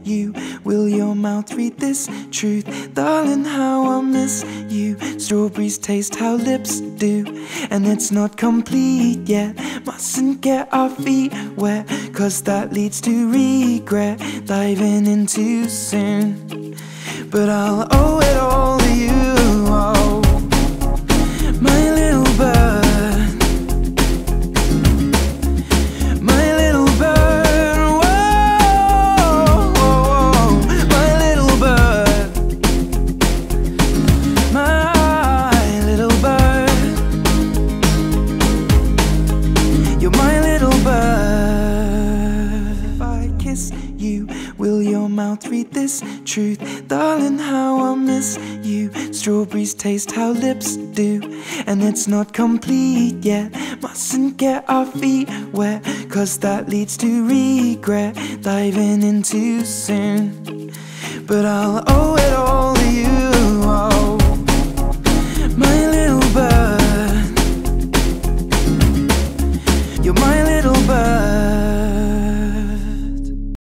you? Will your mouth read this truth? Darling, how I miss you. Strawberries taste how lips do, and it's not complete yet. Mustn't get our feet wet, 'cause that leads to regret. Diving in too soon, but I'll owe it all to you. Oh, my little bird, my little bird, whoa, my little bird, my little bird, you're my little bird. If I kiss you, will your mouth read this truth? Darling, how I miss you. Strawberries taste how lips do, and it's not complete yet. Mustn't get our feet wet, 'cause that leads to regret. Diving in too soon, but I'll owe it all